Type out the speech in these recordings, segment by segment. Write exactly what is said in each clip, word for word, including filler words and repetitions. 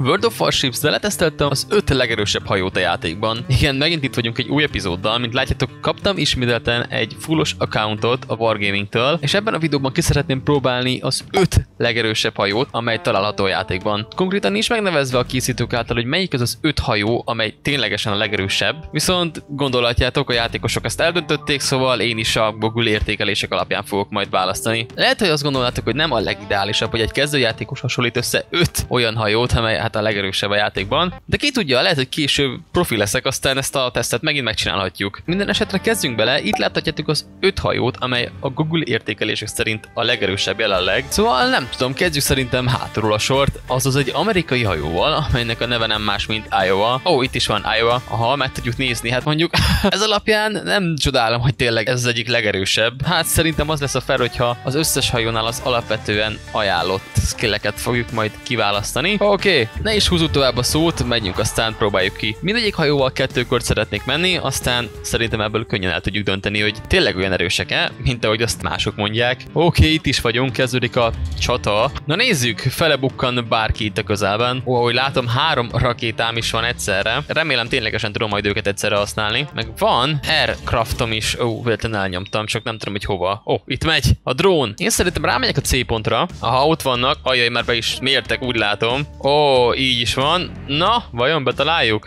World of Warships, de leteszteltem az öt legerősebb hajót a játékban. Igen, megint itt vagyunk egy új epizóddal, mint látjátok, kaptam ismételten egy fullos accountot a Wargaming-től, és ebben a videóban ki szeretném próbálni az öt legerősebb hajót, amely található a játékban. Konkrétan nincs megnevezve a készítők által, hogy melyik az az öt hajó, amely ténylegesen a legerősebb, viszont gondolhatjátok, a játékosok ezt eldöntötték, szóval én is a Google értékelések alapján fogok majd választani. Lehet, hogy azt gondolnátok, hogy nem a legideálisabb, hogy egy kezdőjátékos hasonlít össze öt olyan hajót, amely hát a legerősebb a játékban, de ki tudja, lehet, hogy később profi leszek, aztán ezt a tesztet megint megcsinálhatjuk. Minden esetre kezdjünk bele, itt láthatjátok az öt hajót, amely a Google értékelések szerint a legerősebb jelenleg. Szóval nem tudom, kezdjük szerintem hátulról a sort, azaz egy amerikai hajóval, amelynek a neve nem más, mint Iowa. Ó, itt is van Iowa. Aha, meg tudjuk nézni, hát mondjuk ez alapján nem csodálom, hogy tényleg ez az egyik legerősebb. Hát szerintem az lesz a fel, hogyha az összes hajónál az alapvetően ajánlott skilleket fogjuk majd kiválasztani. Oké, okay, ne is húzzuk tovább a szót, megyünk, aztán próbáljuk ki. Mindegyik hajóval kettőkört szeretnék menni, aztán szerintem ebből könnyen el tudjuk dönteni, hogy tényleg olyan erősek-e, mint ahogy azt mások mondják. Oké, okay, itt is vagyunk, kezdődik a csata. Na nézzük, felebukkan bárki itt a közelben. Ó, ahogy látom, három rakétám is van egyszerre. Remélem ténylegesen tudom majd őket egyszerre használni. Meg van aircraftom is. Ó, véletlenül elnyomtam, csak nem tudom, hogy hova. Ó, itt megy a drón. Én szerintem rámegyek a C pontra. Aha, ott vannak. Ajjaj, már be is mértek, úgy látom. Ó, így is van. Na, vajon betaláljuk?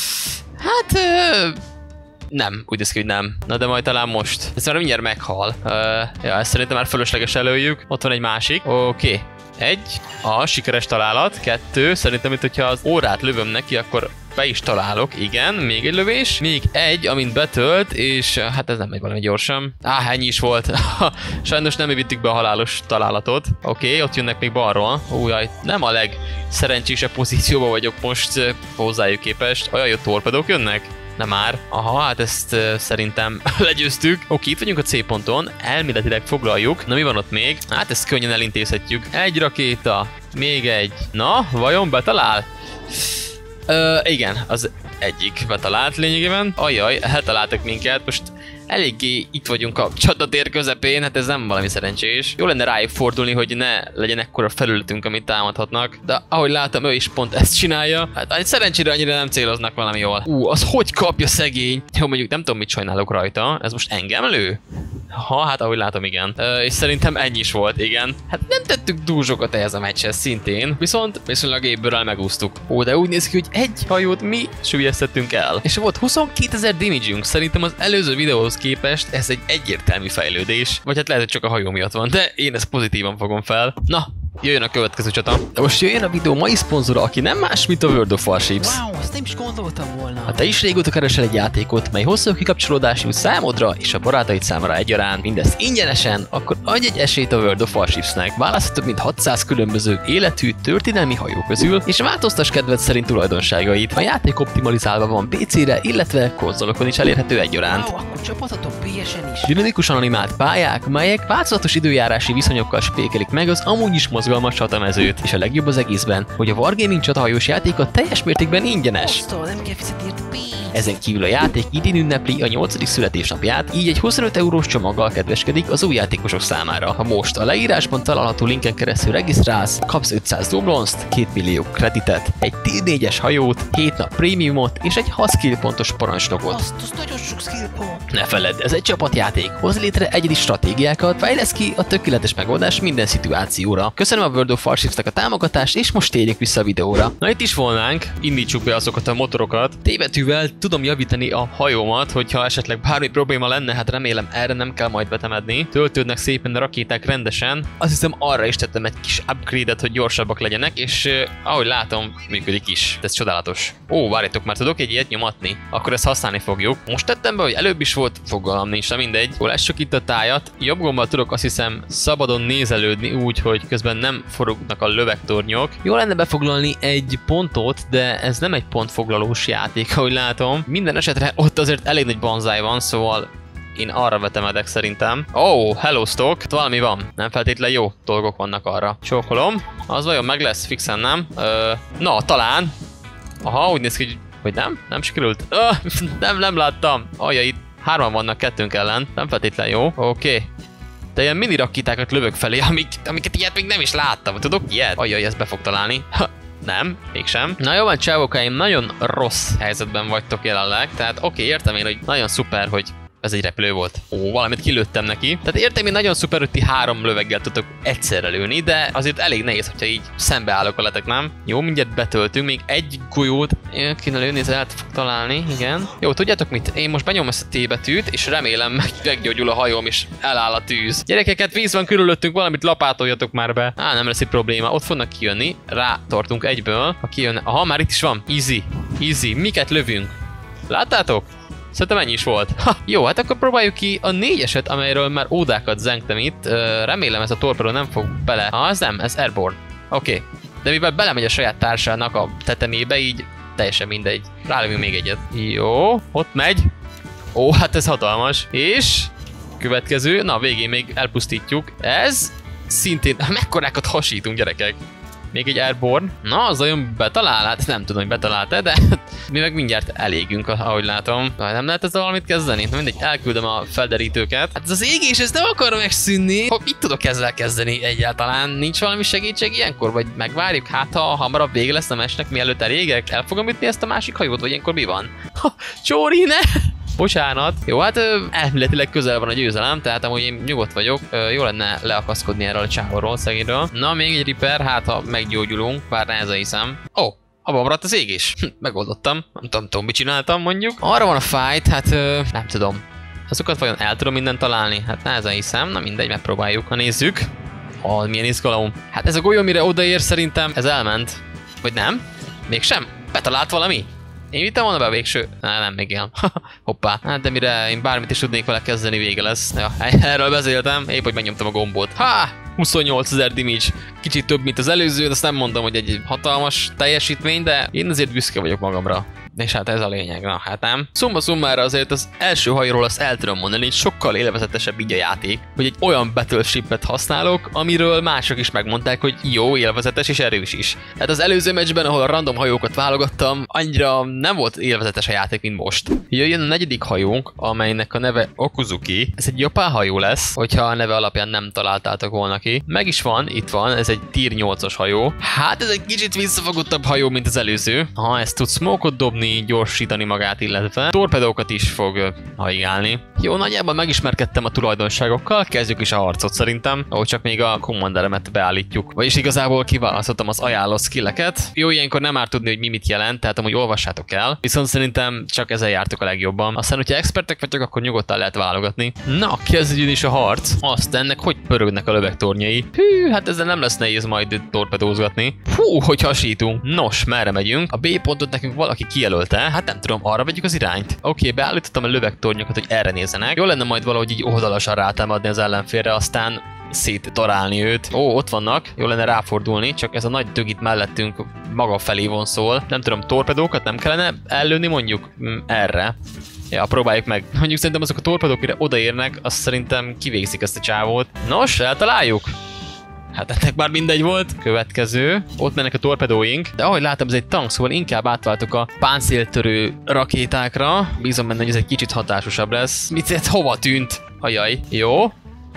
Hát... Ö... Nem, úgy néz ki, hogy nem. Na de majd talán most. Ez már mindjárt meghal. Uh, ja, ezt szerintem már fölösleges előjük. Ott van egy másik. Oké. Okay. Egy. A sikeres találat. Kettő. Szerintem itt, hogyha az órát lövöm neki, akkor be is találok. Igen, még egy lövés. Még egy, amint betölt, és hát ez nem megy valami gyorsan. Á, ennyi is volt. Sajnos nem vittük be a halálos találatot. Oké, okay, ott jönnek még balról. Ó, jaj, nem a legszerencsésebb pozícióban vagyok most hozzájuk képest. Olyan jó torpedók jönnek. Nem már. Aha, hát ezt uh, szerintem legyőztük. Oké, itt vagyunk a C ponton, elméletileg foglaljuk. Na mi van ott még? Hát ezt könnyen elintézhetjük. Egy rakéta, még egy. Na, vajon betalál? Uh, igen, az egyik betalált lényegében. Ajaj, eltaláltak minket. Most eléggé itt vagyunk a csatatér közepén, hát ez nem valami szerencsés. Jó lenne rájuk fordulni, hogy ne legyen ekkora felületünk, amit támadhatnak. De ahogy látom, ő is pont ezt csinálja. Hát szerencsére annyira nem céloznak valami jól. Ú, az hogy kapja szegény? Jó, mondjuk nem tudom, mit sajnálok rajta. Ez most engem lő? Ha, hát ahogy látom, igen. Ö, és szerintem ennyi is volt, igen. Hát nem tettük túl sokat ehhez a meccshez szintén, viszont viszonylag ébből megúsztuk. Ó, de úgy néz ki, hogy egy hajót mi süllyesztettünk el. És volt huszonkétezer damage-ünk. Szerintem az előző videóhoz képest ez egy egyértelmű fejlődés. Vagy hát lehet, hogy csak a hajó miatt van, de én ezt pozitívan fogom fel. Na, jöjjön a következő csata. De most jöjjön a videó mai szponzora, aki nem más, mint a World of Warships. Wow, azt nem is gondoltam volna. Ha te is régóta keresel egy játékot, mely hosszú kikapcsolódású számodra és a barátaid számára egyaránt, mindezt ingyenesen, akkor adj egy esélyt a World of Warshipsnek. Választhat több mint hatszáz különböző életű, történelmi hajó közül, és változtass kedved szerint tulajdonságait. A játék optimalizálva van pé cére, illetve konzolokon is elérhető egyaránt. Wow, akkor csapathatok pé esen is. Dinamikusan animált pályák, melyek változatos időjárási viszonyokkal spékelik meg az amúgy is mozgalmas csatamezőt, és a legjobb az egészben, hogy a Wargaming csatahajós játéka teljes mértékben ingyenes. Osztó, nem kell fizetni érte pénzt. Ezen kívül a játék idén ünnepli a nyolcadik születésnapját, így egy huszonöt eurós csomaggal kedveskedik az új játékosok számára. Ha most a leírásban található linken keresztül regisztrálsz, kapsz ötszáz doblonszt, két millió kreditet, egy tier négyes hajót, hét nap prémiumot és egy hat skill pontos parancsnokot. Azt, azt nagyon sok skill pont. Ne feledd, ez egy csapatjáték. Hoz létre egyedi stratégiákat, fejlesz ki a tökéletes megoldás minden szituációra. Köszönöm a World of Warshipsnek a támogatást, és most térjünk vissza a videóra. Na itt is volnánk, indítsuk be azokat a motorokat. Tévetűvel tudom javítani a hajómat, hogyha esetleg bármi probléma lenne, hát remélem erre nem kell majd betemedni. Töltődnek szépen a rakéták rendesen. Azt hiszem arra is tettem egy kis upgrade-et, hogy gyorsabbak legyenek, és uh, ahogy látom, működik is. Ez csodálatos. Ó, várjatok, már tudok egy ilyet nyomatni. Akkor ezt használni fogjuk. Most tettem be, hogy előbb is volt, fogalmam nincs, mindegy. Jól lássuk itt a tájat. Jobb gombbal tudok azt hiszem szabadon nézelődni úgy, hogy közben nem forognak a lövegtornyok. Jó lenne befoglalni egy pontot, de ez nem egy pontfoglalós játék, ahogy látom. Minden esetre ott azért elég nagy banzáj van, szóval én arra vetemedek szerintem. Oh, hello stock, valami van. Nem feltétlenül jó dolgok vannak arra. Csókolom. Az vajon meg lesz fixen, nem? Ö, na, talán. Aha, úgy néz ki, hogy, hogy nem? Nem sikerült? Ö, nem, nem láttam. Ajaj, itt hárman vannak kettőnk ellen. Nem feltétlenül jó. Oké. Okay. De ilyen mini rakétákat lövök felé, amik, amiket ilyet még nem is láttam. Tudok ilyet? Ajaj, ezt be fog találni. Ha, Nem, mégsem. Na jó van, csávókáim, nagyon rossz helyzetben vagytok jelenleg, tehát oké, okay, értem én, hogy nagyon szuper, hogy ez egy repülő volt. Ó, valamit kilőttem neki. Tehát értem én nagyon szuper, hogy ti három löveggel tudtok egyszerre lőni, de azért elég nehéz, hogyha így szembeállok veletek, nem? Jó, mindjárt betöltünk, még egy golyót kéne lőni, ez el fog találni, igen. Jó, tudjátok mit? Én most benyom ezt a T betűt, és remélem meg meggyógyul a hajóm, és eláll a tűz. Gyerekeket, víz van körülöttünk, valamit lapátoljatok már be. Á, nem lesz egy probléma, ott fognak kijönni, rátartunk egyből. Ha kijönne, aha, már itt is van. Easy, easy. Miket lövünk? Láttátok? Szerintem ennyi is volt. Ha, jó, hát akkor próbáljuk ki a négyeset, amelyről már ódákat zengtem itt. Ö, remélem ez a torpedó nem fog bele. Ha, ez nem, ez airborne. Oké. Okay. De mivel belemegy a saját társának a tetemébe, így teljesen mindegy. Rálövünk még egyet. Jó, ott megy. Ó, hát ez hatalmas. És következő, na végén még elpusztítjuk. Ez szintén, mekkorákat hasítunk, gyerekek. Még egy airborne. Na, az olyan betalál, hát nem tudom, hogy betalált-e, de mi meg mindjárt elégünk, ahogy látom. Nem lehet ezzel valamit kezdeni? Na mindegy, elküldöm a felderítőket. Hát ez az égés, ez nem akar megszűnni. Hogy mit tudok ezzel kezdeni egyáltalán? Nincs valami segítség ilyenkor? Vagy megvárjuk? Hát ha hamarabb vége lesz a mesnek, mielőtt elégek? El fogom ütni ezt a másik hajót, vagy ilyenkor mi van? Ha, Csóri, ne! Bocsánat. Jó, hát ö, elméletileg közel van a győzelem, tehát amúgy én nyugodt vagyok. Ö, jó lenne leakaszkodni erről a csávóról, szegényről. Na, még egy repair, hát ha meggyógyulunk, bár nehezen hiszem. Ó, oh, abban maradt az égés. Hm, megoldottam. Nem tudom, tudom, mit csináltam mondjuk. Arra van a fight, hát ö, nem tudom. Azokat vajon el tudom mindent találni? Hát nehezen hiszem, na mindegy, megpróbáljuk. Ha nézzük. Ó, milyen izgalom. Hát ez a golyó, mire odaér, szerintem ez elment. Vagy nem? Mégsem? Betalált valami? Én vittem volna be a végső? Á, nem, még ilyen. Hoppá. Hát de mire én bármit is tudnék vele kezdeni, vége lesz. Ja, erről beszéltem, épp hogy megnyomtam a gombot. Ha! huszonnyolcezer damage. Kicsit több, mint az előző, azt nem mondom, hogy egy hatalmas teljesítmény, de én azért büszke vagyok magamra. És hát ez a lényeg, na hát nem. Szumma szummára azért az első hajóról azt el tudom mondani, hogy sokkal élvezetesebb így a játék, hogy egy olyan battleshipet használok, amiről mások is megmondták, hogy jó, élvezetes és erős is. Hát az előző meccsben, ahol a random hajókat válogattam, annyira nem volt élvezetes a játék, mint most. Jöjjön a negyedik hajónk, amelynek a neve Okuzuki. Ez egy japán hajó lesz, hogyha a neve alapján nem találtátok volna ki. Meg is van, itt van, ez egy tier nyolcas hajó. Hát ez egy kicsit visszafogottabb hajó, mint az előző. Ha ezt tud smoke-ot dobni, gyorsítani magát, illetve torpedókat is fog haigálni. Jó, nagyjából megismerkedtem a tulajdonságokkal, kezdjük is a harcot szerintem, ahogy csak még a commanderemet beállítjuk. Vagyis igazából kiválasztottam az ajánló skilleket. Jó, ilyenkor nem már tudni, hogy mi mit jelent, tehát amúgy olvassátok el. Viszont szerintem csak ezzel jártok a legjobban. Aztán, hogyha expertek vagytok, akkor nyugodtan lehet válogatni. Na, kezdjön is a harc. Azt ennek hogy pörögnek a lövegtornyai. Hű, hát ezzel nem lesz nehéz majd torpedózgatni. Hú, hogy hasítunk. Nos, merre megyünk? A B pontot nekünk valaki kijelölt. Hát nem tudom, arra vegyük az irányt. Oké, okay, beállítottam a lövegtornyokat, hogy erre nézzenek. Jó lenne majd valahogy így oldalasan rátámadni az ellenfélre, aztán szétdarálni őt. Ó, ott vannak, jó lenne ráfordulni, csak ez a nagy dög itt mellettünk maga felé vonszol. Nem tudom, torpedókat nem kellene ellőni mondjuk mm, erre. Ja, próbáljuk meg. Mondjuk szerintem azok a torpedók, mire odaérnek, azt szerintem kivégzik ezt a csávót. Nos, eltaláljuk. Hát ennek már mindegy volt. Következő. Ott mennek a torpedóink. De ahogy látom, ez egy tank, szóval inkább átváltok a páncéltörő rakétákra. Bízom benne, hogy ez egy kicsit hatásosabb lesz. Mit, ez hova tűnt? Ajaj. Jó.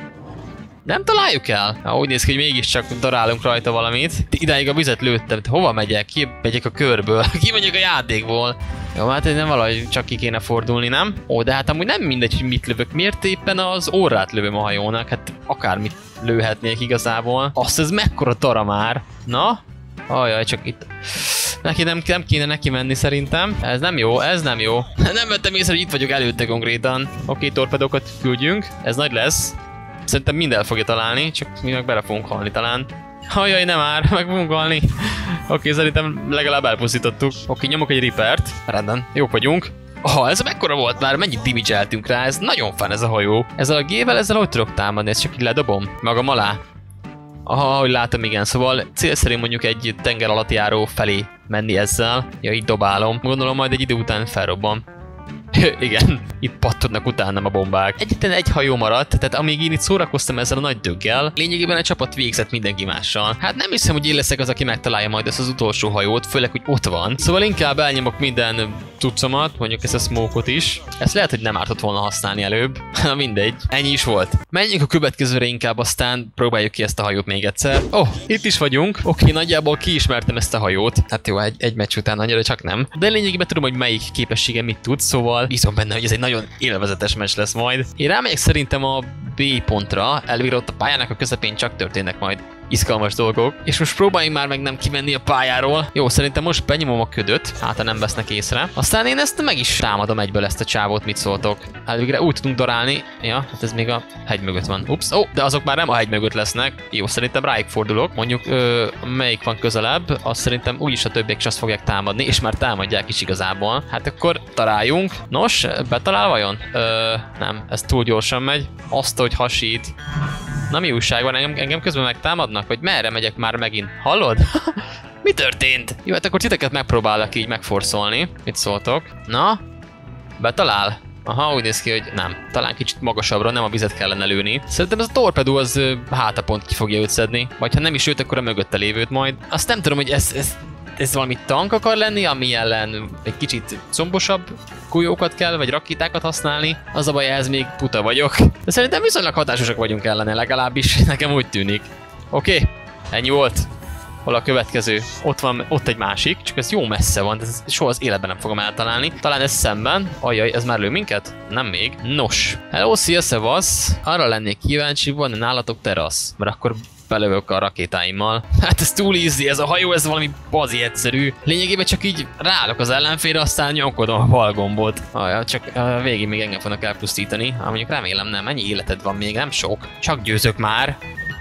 Nem találjuk el? Na, úgy néz ki, hogy mégiscsak darálunk rajta valamit. Idáig a vizet lőttem. Hova megyek? Ki megyek a körből? Ki megyek a játékból? Jó, hát nem valahogy csak ki kéne fordulni, nem? Ó, de hát amúgy nem mindegy, hogy mit lövök. Miért éppen az órát lövöm a hajónak? Hát akármit lőhetnék igazából. Azt, ez mekkora tara már. Na? Ajaj, csak itt... Neki nem, nem kéne neki menni szerintem. Ez nem jó, ez nem jó. Nem vettem észre, hogy itt vagyok előtte konkrétan. Oké, torpedókat küldjünk. Ez nagy lesz. Szerintem mind el fogja találni, csak mi meg bele fogunk halni talán. Ajaj, nem már, meg fogunk halni. Oké, szerintem legalább elpusztítottuk. Oké, nyomok egy ripert. Rendben, jók vagyunk. Ha, ez mekkora volt már, mennyit damage-eltünk rá, ez nagyon fán ez a hajó. Ezzel a G-vel, ezzel hogy tudok támadni, ezt csak így ledobom magam alá. Aha, ahogy látom, igen, szóval célszerű mondjuk egy tenger alatt járó felé menni ezzel. Ja, így dobálom. Gondolom majd egy idő után felrobban. Igen, itt pattognak utánam a bombák. Egyetlen egy hajó maradt, tehát amíg én itt szórakoztam ezzel a nagy döggel, lényegében a csapat végzett mindenki mással. Hát nem hiszem, hogy én leszek az, aki megtalálja majd ezt az utolsó hajót, főleg, hogy ott van. Szóval inkább elnyomok minden cuccomat, mondjuk ezt a smoke-ot is. Ezt lehet, hogy nem ártott volna használni előbb. Na mindegy, ennyi is volt. Menjünk a következőre inkább, aztán próbáljuk ki ezt a hajót még egyszer. Ó, oh, itt is vagyunk. Oké, okay, nagyjából kiismertem ezt a hajót. Hát jó, egy, egy meccs után annyira csak nem. De lényegében tudom, hogy melyik képessége mit tud, szóval bízom benne, hogy ez egy nagyon élvezetes meccs lesz majd. Én rámegyek szerintem a B pontra, elvégre ott a pályának a közepén csak történnek majd izgalmas dolgok. És most próbáljunk már meg nem kimenni a pályáról. Jó, szerintem most benyomom a ködöt, hát ha nem vesznek észre. Aztán én ezt meg is támadom egyből ezt a csávót, mit szóltok. Elvégre úgy tudunk darálni. Ja, hát ez még a hegy mögött van. Ups, ó, oh, de azok már nem a hegy mögött lesznek. Jó, szerintem rájuk fordulok. Mondjuk, ö, melyik van közelebb, azt szerintem úgyis a többiek is azt fogják támadni, és már támadják is igazából. Hát akkor találjunk. Nos, betalál vajon? Ö, nem, ez túl gyorsan megy. Azt, hogy hasít. Na mi újság van? Engem, engem közben megtámadnak? Vagy merre megyek már megint? Hallod? Mi történt? Jó, hát akkor titeket megpróbálok így megforszolni. Mit szóltok? Na? Betalál? Aha, úgy néz ki, hogy nem. Talán kicsit magasabbra, nem a vizet kellene lőni. Szerintem ez a torpedó az uh, hátapont ki fogja őt szedni. Vagy ha nem is őt, akkor a mögötte lévőt majd. Azt nem tudom, hogy ez, ez, ez valami tank akar lenni, ami ellen egy kicsit combosabb golyókat kell, vagy rakétákat használni. Az a baj, ehhez még puta vagyok. De szerintem viszonylag hatásosak vagyunk ellene, legalábbis nekem úgy tűnik. Oké, okay, ennyi volt. Hol a következő? Ott van, ott egy másik, csak ez jó messze van, de ez soha az életben nem fogom eltalálni. Talán ez szemben. Ajaj, ez már lő minket? Nem még. Nos. Hello, szia, szevasz. Arra lennék kíváncsi, van nálatok terasz, mert akkor belövök a rakétáimmal. Hát ez túl easy, ez a hajó, ez valami bazi egyszerű. Lényegében csak így ráállok az ellenfélre, aztán nyomkodom a bal gombot. Ajaj, csak a végén még engem fognak elpusztítani. Hát mondjuk remélem nem, mennyi életed van még, nem sok. Csak győzök már.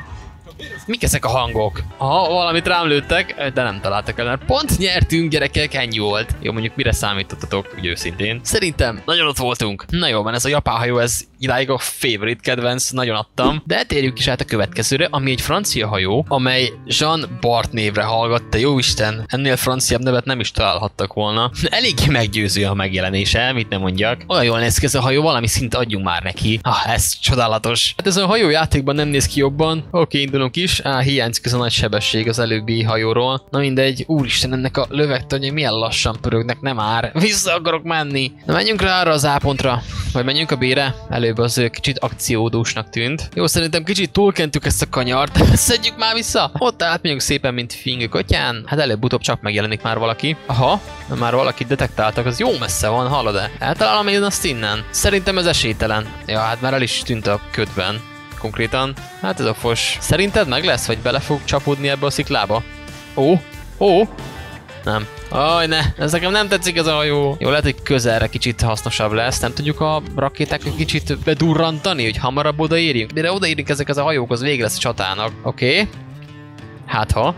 Mik ezek a hangok? Aha, valamit rám lőttek, de nem találtak el. Pont nyertünk, gyerekek, ennyi volt. Jó, mondjuk mire számítottatok, úgy őszintén. Szerintem nagyon ott voltunk. Na jó, van ez a japán hajó, ez idáig a favorite kedvenc, nagyon adtam. De térjük is át a következőre, ami egy francia hajó, amely Jean Bart névre hallgat, de jó Isten, ennél franciább nevet nem is találhattak volna. Eléggé meggyőző a megjelenése, mit nem mondjak. Olyan jól néz ki ez a hajó, valami szint adjunk már neki. Ah, ez csodálatos. Hát ez a hajó játékban nem néz ki jobban. Oké, indulunk is. Á, hiányzik ez a nagy sebesség az előbbi hajóról. Na mindegy, úristen, ennek a lövegtanyai milyen lassan pörögnek, nem ár. Vissza akarok menni. Na menjünk rá arra az A pontra, vagy menjünk a B-re. Előbb az kicsit akciódúsnak tűnt. Jó, szerintem kicsit túlkentük ezt a kanyart. Szedjük már vissza. Ott átmegyünk szépen, mint fingök atyán. Hát előbb-utóbb csak megjelenik már valaki. Aha, már valakit detektáltak, az jó messze van, hallod-e? Eltalálom én azt innen. Szerintem ez esélytelen. Ja, hát már el is tűnt a ködben. Konkrétan. Hát ez a fos. Szerinted meg lesz, vagy bele fog csapódni ebbe a sziklába? Ó, ó. Nem. Aj, ne, ez nekem nem tetszik ez a hajó. Jó, lehet, hogy közelre kicsit hasznosabb lesz. Nem tudjuk a rakétákat kicsit bedurrantani, hogy hamarabb odaérjünk. Mire odaérjünk ezek az a hajók, az vége lesz a csatának. Oké. Okay. Hát ha.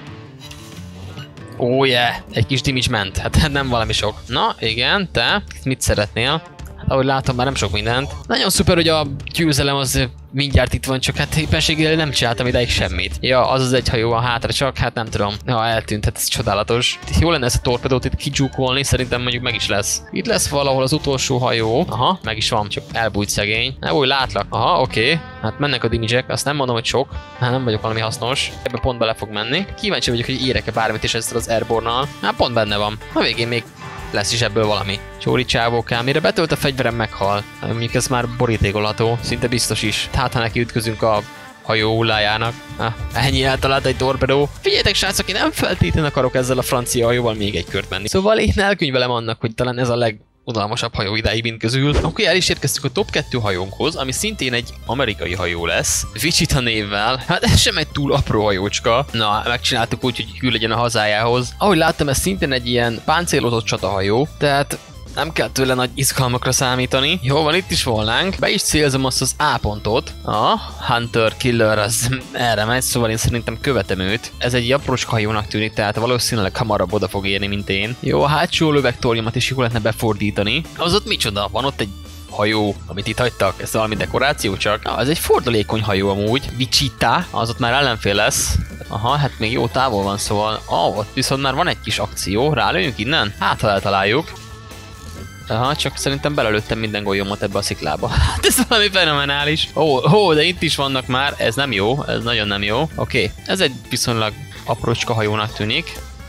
Ó, oh, yeah. Egy kis damage ment. Hát nem valami sok. Na, igen, te mit szeretnél? Ahogy látom, már nem sok mindent. Nagyon szuper, hogy a győzelem az mindjárt itt van, csak hát éppenséggel nem csináltam idáig semmit. Ja, az az egy hajó a hátra, csak hát nem tudom. Ja, eltűnt, hát ez csodálatos. Jó lenne ezt a torpedót itt kicsúkolni, szerintem mondjuk meg is lesz. Itt lesz valahol az utolsó hajó. Aha, meg is van, csak elbújt szegény. Ne, úgy látlak. Aha, oké. Okay. Hát mennek a damage-ek, azt nem mondom, hogy sok. Hát nem vagyok valami hasznos. Ebbe pont bele fog menni. Kíváncsi vagyok, hogy érek-e bármit is ezzel az Airborne-nal. Hát pont benne van. A végén még lesz is ebből valami. Csóri csávókám, mire betölt a fegyverem, meghal. Mondjuk ez már borítékolható, szinte biztos is. Tehát ha neki ütközünk a hajó hullájának. Ah, ennyi eltalált egy torpedó. Figyeljetek srácok, én nem feltétlenül akarok ezzel a francia hajóval még egy kört menni. Szóval én elkönyvelem annak, hogy talán ez a leg unalmasabb hajó idáig mind közül. Akkor el is érkeztük a top kettő hajónkhoz, ami szintén egy amerikai hajó lesz. Wichita névvel. Hát ez sem egy túl apró hajócska. Na, megcsináltuk úgy, hogy hű legyen a hazájához. Ahogy láttam, ez szintén egy ilyen páncélozott csatahajó, tehát nem kell tőle nagy izgalmakra számítani. Jó van, itt is volnánk. Be is célzom azt az A pontot. A Hunter Killer az erre megy, szóval én szerintem követem őt. Ez egy aprócska hajónak tűnik, tehát valószínűleg hamarabb oda fog érni, mint én. Jó, a hátsó lövegtornyomat is jól lehetne befordítani. Az ott micsoda? Van ott egy hajó, amit itt hagytak. Ez valami dekoráció csak. Na, ez egy fordulékony hajó amúgy. Wichita, az ott már ellenfél lesz. Aha, hát még jó távol van, szóval. Ah, ott viszont már van egy kis akció. Rálőjünk innen? Hát, ha eltaláljuk. Aha, csak szerintem belelőttem minden golyómat ebbe a sziklába. Hát ez valami fenomenális. Ó, ó, de itt is vannak már, ez nem jó, ez nagyon nem jó. Oké, okay. Ez egy viszonylag aprócska hajónak tűnik.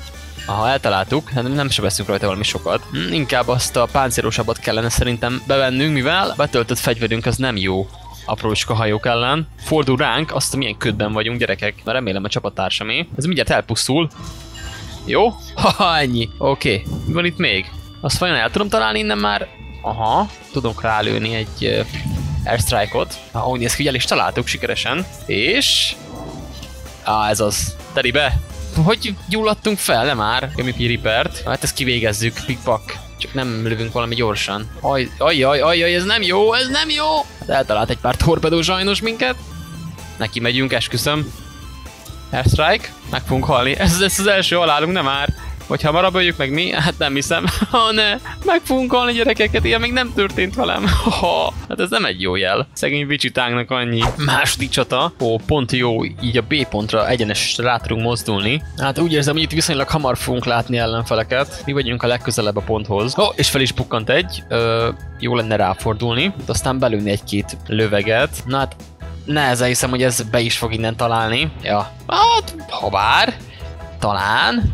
Aha, eltaláltuk, hát nem sebeztünk rajta valami sokat. Hm, inkább azt a páncélosabbat kellene szerintem bevennünk, mivel betöltött fegyverünk az nem jó aprócska hajók ellen. Fordul ránk, azt, milyen ködben vagyunk, gyerekek. Mert remélem a csapattársamé. Ez mindjárt elpusztul. Jó? Haha, ennyi. Oké. Okay. Mi van itt még? Azt vajon el tudom találni innen már? Aha. Tudunk rálőni egy uh, airstrike-ot. Ahogy néz ki, el is találtuk sikeresen. És... Á, ez az. Teri be. Hogy gyulladtunk fel, nem már? em pé Reapert. Hát ezt kivégezzük, pikpak. Csak nem lövünk valami gyorsan. Aj, aj, aj, aj, aj, ez nem jó, ez nem jó! Hát eltalált egy pár torpedó sajnos minket. Neki megyünk, esküszöm. Airstrike, meg fogunk halni. Ez lesz az első halálunk, nem már. Vagy hamarabb öljük meg mi? Hát nem hiszem. Ha ne, meg fogunk halni gyerekeket, ilyen még nem történt velem. Ha, hát ez nem egy jó jel. Szegény Vicsitánknak annyi. Második csata. Ó, pont jó, így a B pontra egyenes rá tudunk mozdulni. Hát úgy érzem, hogy itt viszonylag hamar fogunk látni ellenfeleket. Mi vagyunk a legközelebb a ponthoz. Ó, és fel is bukkant egy. Ö, jó lenne ráfordulni. Aztán belőni egy-két löveget. Na hát, nehezen hiszem, hogy ez be is fog innen találni. Ja. Hát, ha bár. Talán.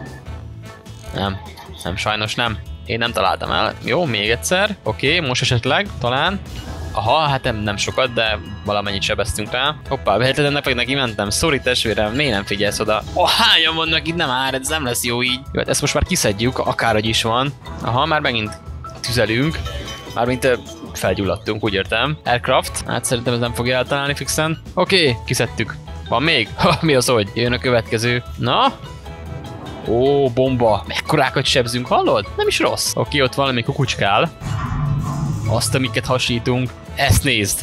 Nem, nem, sajnos nem. Én nem találtam el. Jó, még egyszer. Oké, okay, most esetleg, talán. Aha, hát nem, nem sokat, de valamennyit sebeztünk rá. Hoppá, behetetlennek meg neki mentem. Sorry testvérem, miért nem figyelsz oda? Oh, hányan vannak itt, nem már, ez nem lesz jó így. Jó, hát ezt most már kiszedjük, akárhogy is van. Aha, már megint tüzelünk. Mármint felgyulladtunk, úgy értem. Aircraft, hát szerintem ez nem fogja eltalálni fixen. Oké, okay, kiszedtük. Van még? Ha, mi az, hogy? Jön a következő. Na? Ó, bomba. Mekkorákat sebzünk, hallod? Nem is rossz. Oké, ott valami kukucskál. Azt, amiket hasítunk. Ezt nézd.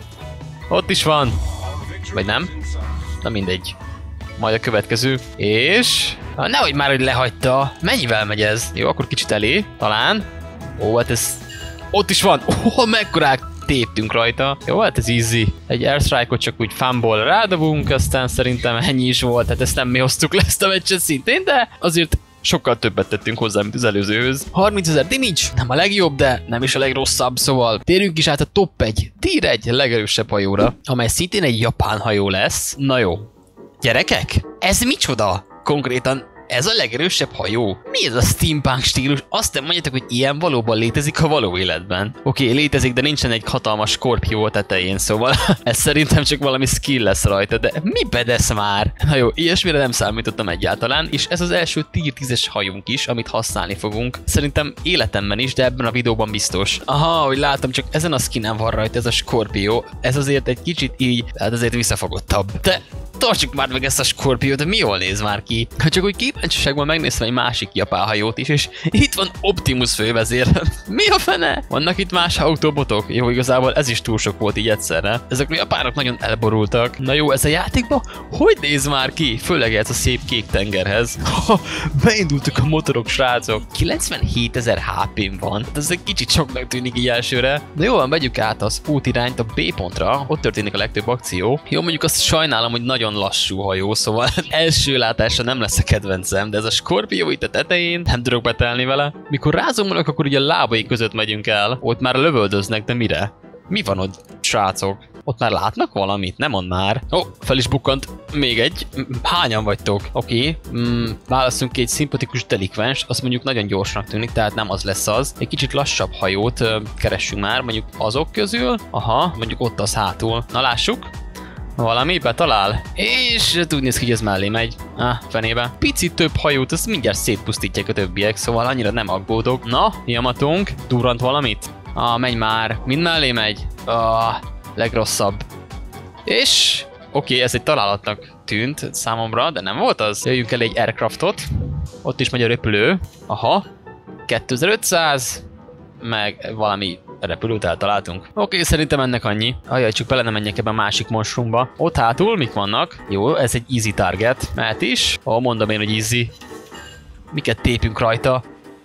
Ott is van. Vagy nem? Na mindegy. Majd a következő. És... Nehogy már, hogy lehagyta. Mennyivel megy ez? Jó, akkor kicsit elé. Talán. Ó, hát ez... Ott is van. Ó, mekkorák téptünk rajta. Jó, hát ez easy. Egy airstrike-ot csak úgy fanból rádobunk, aztán szerintem ennyi is volt. Hát ezt nem mi hoztuk le ezt a meccset szintén, de azért sokkal többet tettünk hozzá, mint az előzőhöz. harmincezer damage, nem a legjobb, de nem is a legrosszabb, szóval térjünk is át a top egy, tier egy legerősebb hajóra, amely szintén egy japán hajó lesz. Na jó. Gyerekek, ez micsoda? Konkrétan ez a legerősebb hajó? Mi ez a steampunk stílus? Azt nem mondjátok, hogy ilyen valóban létezik a való életben. Oké, okay, létezik, de nincsen egy hatalmas skorpió a tetején, szóval ez szerintem csak valami skill lesz rajta, de mi bedesz már? Na jó, ilyesmire nem számítottam egyáltalán, és ez az első tier tízes hajónk is, amit használni fogunk. Szerintem életemben is, de ebben a videóban biztos. Aha, hogy látom, csak ezen a skinen van rajta ez a skorpió. Ez azért egy kicsit így, hát azért visszafogottabb. De tartsuk már meg ezt a skorpiót, de mi jól néz már ki. Ha csak úgy kíváncsiságban megnéztem egy másik japán hajót is, és itt van Optimus fővezér. Mi a fene? Vannak itt más autóbotok? Jó, igazából ez is túl sok volt így egyszerre. Ezek a japánok nagyon elborultak. Na jó, ez a játékban hogy néz már ki? Főleg ez a szép kék tengerhez. Ha, beindultak a motorok, srácok. kilencvenhétezer há pé-m van. Ez egy kicsit soknak tűnik így elsőre. Na jó, megyük át az útirányt a B pontra. Ott történik a legtöbb akció. Jó, mondjuk azt sajnálom, hogy nagyon lassú hajó, szóval első látásra nem lesz a kedvencem, de ez a skorpió itt a tetején, nem tudok betelni vele. Mikor rázomolok, akkor ugye a lábai között megyünk el. Ott már lövöldöznek, de mire? Mi van ott, srácok? Ott már látnak valamit? Nem mond már. Ó, oh, fel is bukkant. Még egy. Hányan vagytok? Oké. Okay. Mm, válaszunk ki egy szimpatikus delikvens, azt mondjuk nagyon gyorsnak tűnik, tehát nem az lesz az. Egy kicsit lassabb hajót uh, keressünk már, mondjuk azok közül. Aha, mondjuk ott az hátul. Na lássuk. Valami betalál. És úgy néz ki, hogy ez mellé megy. Ah, fenébe. Picit több hajót, azt mindjárt szétpusztítják a többiek, szóval annyira nem aggódok. Na, Yamatónk, durrant valamit? Ah, menj már. Mind mellé megy. Ah, legrosszabb. És... Oké, okay, ez egy találatnak tűnt számomra, de nem volt az. Jöjjünk el egy aircraftot. Ott is megy a repülő. Aha. kétezer-ötszáz. Meg valami repülőt eltaláltunk. Oké, okay, szerintem ennek annyi. Ajaj, csak bele nem menjek ebben a másik monstrumba. Ott hátul mik vannak? Jó, ez egy easy target. Mehet is. Ó, oh, mondom én, hogy easy. Miket tépünk rajta?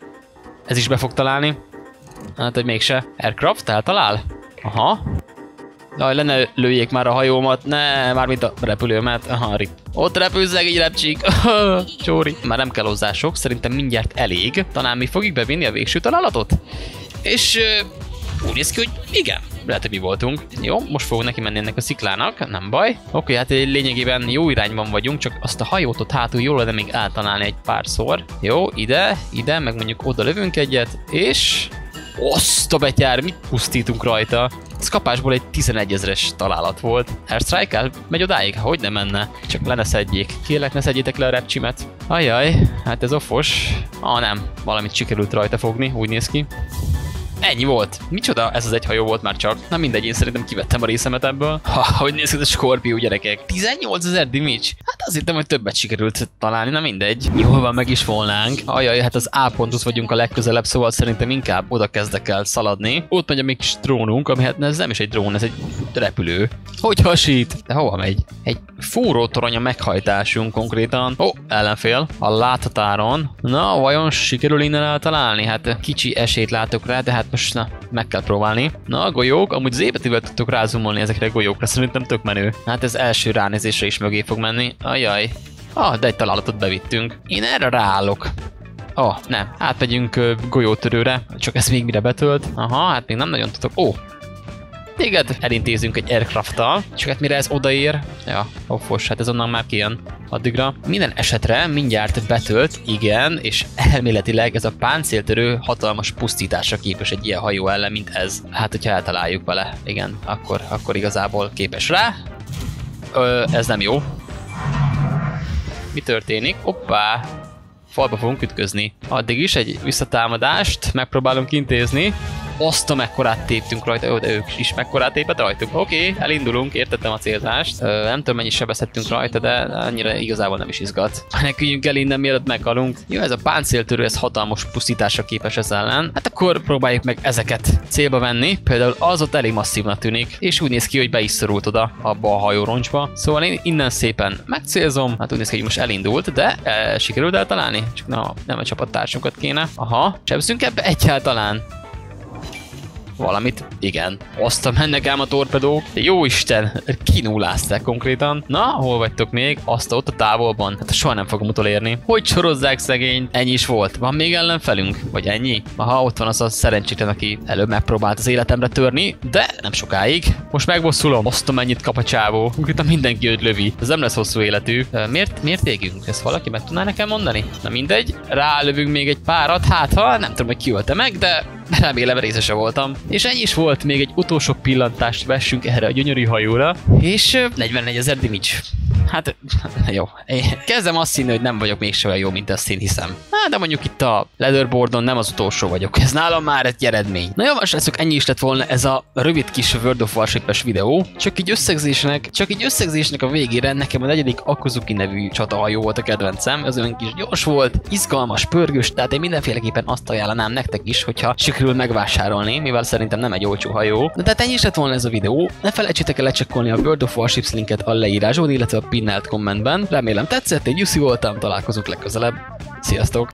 Ez is be fog találni. Hát, hogy mégse. Aircraft eltalál? Aha. Jaj, lenne lőjék már a hajómat. Ne, mármint a repülőmet. Aha, rip. Ott repülzeg egy repcsik. Csóri. Már nem kell hozzá sok, szerintem mindjárt elég. Talán mi fogjuk bevinni a végső találatot? És uh, úgy néz ki, hogy igen. lehet, hogy mi voltunk. Jó, most fogunk neki menni ennek a sziklának, nem baj. Oké, hát lényegében jó irányban vagyunk, csak azt a hajót ott hátul jól lenne még átalálni egy párszor. Jó, ide, ide, meg mondjuk oda lövünk egyet, és... Azt a betyár, mit pusztítunk rajta? Ez kapásból egy tizenegyezres találat volt. Airstrike-el? Megy odáig? Hogy nem menne? Csak le ne szedjék. Kérlek, ne szedjétek le a repcsimet. Ajaj, hát ez offos. Ah, nem. Valamit sikerült rajta fogni, úgy néz ki. Ennyi volt. Micsoda? Ez az egy hajó volt már csak. Na mindegy, én szerintem kivettem a részemet ebből. Ha, hogy néz ki ez a Scorpio, gyerekek. tizennyolcezer damage. Hát azt hittem, hogy többet sikerült találni, na mindegy. Jól van, meg is volnánk. Ajaj, hát az A ponthoz vagyunk a legközelebb, szóval szerintem inkább oda kezdek el szaladni. Ott megy a még kis drónunk, ami hát ez nem is egy drón, ez egy repülő. Hogy hasít? De hova megy? Egy fúrótorony a meghajtásunk konkrétan. Ó, oh, ellenfél. A láthatáron. Na, vajon sikerül innen eltalálni? Hát kicsi esélyt látok rá, de hát most na, meg kell próbálni. Na, a golyók, amúgy zébetivel tudtok rázumolni ezekre a golyókra, szerintem tök menő. Hát ez első ránézésre is mögé fog menni. Ajaj. Ah, de egy találatot bevittünk. Én erre ráállok. Ó, oh, nem. Átmegyünk uh, golyótörőre, csak ez még mire betölt. Aha, hát még nem nagyon tudok. Ó, oh. Téged elintézünk egy aircrafttal, csak hát mire ez odaér, ja, offos, hát ez onnan már kijön addigra. Minden esetre mindjárt betölt, igen, és elméletileg ez a páncéltörő hatalmas pusztításra képes egy ilyen hajó ellen, mint ez. Hát, hogyha eltaláljuk vele, igen, akkor, akkor igazából képes rá. Ö, ez nem jó. Mi történik? Hoppá! Falba fogunk ütközni. Addig is egy visszatámadást megpróbálunk intézni. Azt a mekkorát téptünk rajta, jó, de ők is mekkorát tépett rajtunk. Oké, okay, elindulunk, értettem a célzást. Ö, nem tudom, mennyi sebezhettünk rajta, de annyira igazából nem is izgat. Meneküljünk el innen, mielőtt meghalunk. Jó, ez a páncéltörő, ez hatalmas pusztításra képes ez ellen. Hát akkor próbáljuk meg ezeket célba venni. Például az ott elég masszívnak tűnik, és úgy néz ki, hogy be is szorult oda abba a hajóroncsba. Szóval én innen szépen megcélzom. Hát úgy néz ki, hogy most elindult, de e, sikerült eltalálni. Csak na, nem a csapattársunkat kéne. Aha, sebzünk ebbe egyáltalán. Valamit, igen. Azt a mennek ám a torpedók. Jó Isten, kinullázták konkrétan. Na, hol vagytok még? Azt ott a távolban. Hát soha nem fogom utolérni. Hogy sorozzák szegény? Ennyi is volt. Van még ellenfelünk? Vagy ennyi? Aha, ott van az a szerencsétlen, aki előbb megpróbált az életemre törni, de nem sokáig. Most megbosszulom. Azt a mennyit kap a csávó. Konkrétan mindenki őt lövi. Ez nem lesz hosszú életű. Miért, miért égünk? Ezt valaki meg tudná nekem mondani? Na mindegy. Rálövünk még egy párat. Hát ha nem tudom, hogy ki ölte meg, de remélem részese voltam. És ennyi is volt, még egy utolsó pillantást vessünk erre a gyönyörű hajóra, és negyvennegyezer damage. Hát, jó. Én kezdem azt hinni, hogy nem vagyok mégsem olyan jó, mint ezt én hiszem. Hát, de mondjuk itt a leaderboardon nem az utolsó vagyok. Ez nálam már egy eredmény. Na jó, most leszok, ennyi is lett volna ez a rövid kis World of Warship-es videó. Csak így összegzésnek, csak így összegzésnek a végére nekem a negyedik Akuzuki nevű csatahajó volt a kedvencem. Ez olyan kis gyors volt, izgalmas, pörgős, tehát én mindenféleképpen azt ajánlanám nektek is, hogyha sikerül megvásárolni, mivel szerintem nem egy olcsó hajó. Na tehát ennyi is lett volna ez a videó. Ne felejtsétek el lecsekkolni a World of Warships linket a leírásban, illetve a pinnelt kommentben. Remélem tetszett, én Jussi voltam, találkozunk legközelebb. Sziasztok!